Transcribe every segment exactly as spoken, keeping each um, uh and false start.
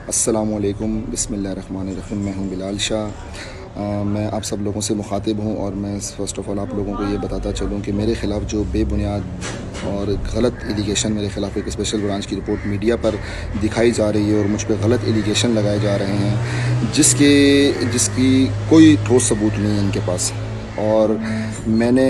अस्सलामुअलैकुम, बिस्मिल्लाहिर्रहमानिर्रहीम। मैं हूं बिलाल शाह। आ, मैं आप सब लोगों से मुखातिब हूं और मैं फ़र्स्ट ऑफ़ ऑल आप लोगों को ये बताता चलूं कि मेरे ख़िलाफ़ जो बेबुनियाद और गलत एलिगेशन मेरे ख़िलाफ़ एक स्पेशल ब्रांच की रिपोर्ट मीडिया पर दिखाई जा रही है और मुझ पर गलत एलिगेशन लगाए जा रहे हैं, जिसके जिसकी कोई ठोस सबूत नहीं है इनके पास। और मैंने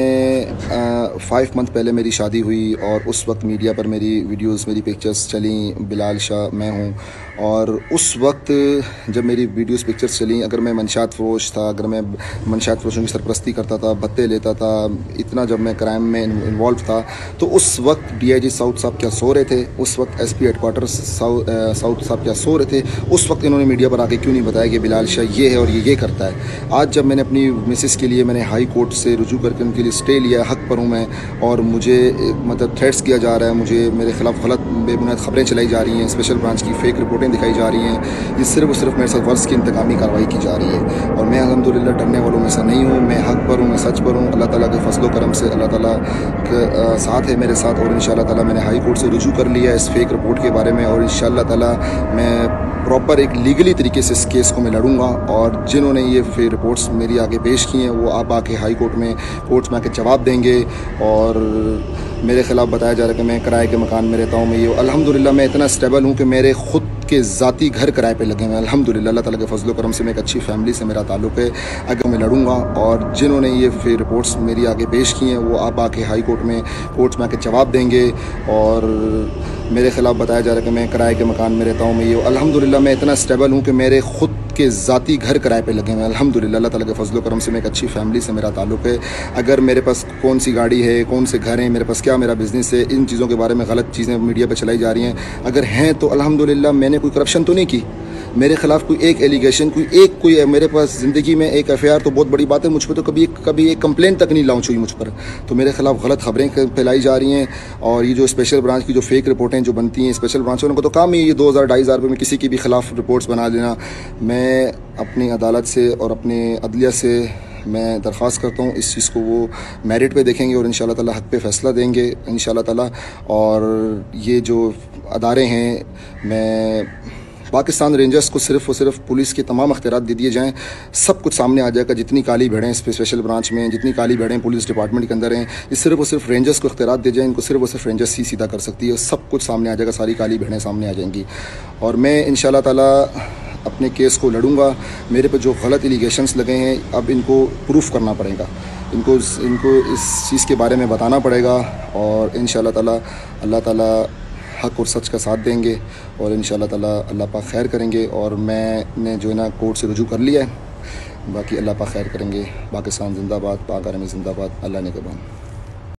फाइव मंथ पहले मेरी शादी हुई और उस वक्त मीडिया पर मेरी वीडियोस, मेरी पिक्चर्स चली, बिलाल शाह मैं हूँ। और उस वक्त जब मेरी वीडियोस पिक्चर्स चली, अगर मैं मंशात फ़रोश था, अगर मैं मंशात फ़रोशों की सरपरस्ती करता था, भत्ते लेता था, इतना जब मैं क्राइम में इन्वॉल्व था, तो उस वक्त डी आई जी साउथ साहब क्या सो रहे थे, उस वक्त S P headquarter south south साहब क्या सो रहे थे, उस वक्त इन्होंने मीडिया पर आके क्यों नहीं बताया कि बिलाल शाह ये है और ये ये करता है। आज जब मैंने अपनी मिसेस के लिए मैंने हाई कोर्ट से रुजू करके उनके लिए स्टे लिया, हक पर हूँ मैं, और मुझे मतलब थ्रेट्स किया जा रहा है, मुझे मेरे ख़िलाफ़ गलत बेबुनियाद ख़बरें चलाई जा रही हैं, स्पेशल ब्रांच की फ़ेक रिपोर्टें दिखाई जा रही हैं, ये सिर्फ और सिर्फ मेरे साथ वर्ष की इंतकामी कार्रवाई की जा रही है। और मैं अल्हम्दुलिल्लाह डरने वालों में से नहीं हूँ, मैं हक पर हूँ, मैं सच पर हूँ। अल्लाह ताला के फजल करम से अल्लाह ताला के साथ है मेरे साथ, और इंशाअल्लाह ताला मैंने हाई कोर्ट से रुजू कर लिया है इस फ़ेक रिपोर्ट के बारे में, और इंशाअल्लाह ताला मैं प्रॉपर एक लीगली तरीके से इस केस को मैं लड़ूंगा। और जिन्होंने ये फिर रिपोर्ट्स मेरी आगे पेश की हैं, वो आप आके हाई कोर्ट में कोर्ट्स में आके जवाब देंगे। और मेरे ख़िलाफ़ बताया जा रहा है कि मैं किराए के मकान में रहता हूँ। मैं ये अल्हम्दुलिल्लाह मैं इतना स्टेबल हूँ कि मेरे ख़ुद के ज़ाती घर किराए पे लगे हुए हैं अल्हम्दुलिल्लाह। अल्लाह ताला के फजल करम से मैं एक अच्छी फैमिली से मेरा ताल्लुक़ है, अगर मैं लड़ूंगा। और जिन्होंने ये फिर रिपोर्ट्स मेरी आगे पेश की हैं, वो आप आके हाई कोर्ट में कोर्ट्स में आके जवाब देंगे। और मेरे ख़िलाफ़ बताया जा रहा है कि मैं किराए के मकान में रहता हूँ। मैं ये अल्हम्दुलिल्लाह मैं इतना स्टेबल हूँ कि मेरे ख़ुद के ज़ाती घर किराए पे लगे हुए हैं अल्हम्दुलिल्लाह। अल्लाह ताला के फजल करम से मैं एक अच्छी फैमिली से मेरा ताल्लुक़ है। अगर मेरे पास कौन सी गाड़ी है, कौन से घर हैं, मेरे पास क्या मेरा बिज़नेस है, इन चीज़ों के बारे में गलत चीज़ें मीडिया पर चलाई जा रही हैं, अगर हैं तो अल्हम्दुलिल्लाह मैंने कोई करप्शन तो नहीं की, मेरे ख़िलाफ़ कोई एक एलिगेशन, कोई एक कोई मेरे पास ज़िंदगी में एक एफ आई आर तो बहुत बड़ी बात है, मुझ पर तो कभी कभी एक कंप्लेंट तक नहीं लॉन्च हुई मुझ पर। तो मेरे ख़िलाफ़ गलत खबरें फैलाई जा रही हैं। और ये जो स्पेशल ब्रांच की जो फेक रिपोर्टें जो बनती हैं, स्पेशल ब्रांच वालों को तो काम ही ये दो हज़ार ढाई हज़ार रुपये में किसी की भी ख़िलाफ़ रिपोर्ट्स बना देना। मैं अपनी अदालत से और अपने अदलिया से मैं दरख्वास्त करता हूँ इस चीज़ को वो मेरिट पे देखेंगे और इंशाअल्लाह ताला हक़ पे फ़ैसला देंगे इंशाअल्लाह ताला। और ये जो अदारे हैं, मैं पाकिस्तान रेंजर्स को सिर्फ़ और सिर्फ पुलिस के तमाम अख्तियारात दे दिए जाएँ, सब कुछ सामने आ जाएगा। जितनी काली भेड़ें इस स्पेशल ब्रांच में, जितनी काली भेड़ें पुलिस डिपार्टमेंट के अंदर हैं, ये सिर्फ और सिर्फ रेंजर्स को अख्तियारात दे जाएँ, इनको सिर्फ और सिर्फ रेंजर्स ही सीधा कर सकती है। सब कुछ सामने आ जाएगा, सारी काली भेड़ें सामने आ जाएंगी। और मैं इंशाअल्लाह ताला अपने केस को लड़ूंगा। मेरे पे जो गलत एलिगेशंस लगे हैं, अब इनको प्रूफ करना पड़ेगा, इनको इनको इस चीज़ के बारे में बताना पड़ेगा। और इंशाअल्लाह ताला अल्लाह ताला हक़ और सच का साथ देंगे और इंशाअल्लाह ताला अल्लाह पाक खैर करेंगे। और मैंने जो है ना कोर्ट से रुजू कर लिया है, बाकी अल्लाह पाक खैर करेंगे। पाकिस्तान जिंदाबाद, पाक आर्मी जिंदाबाद, अल्लाह निगहबान।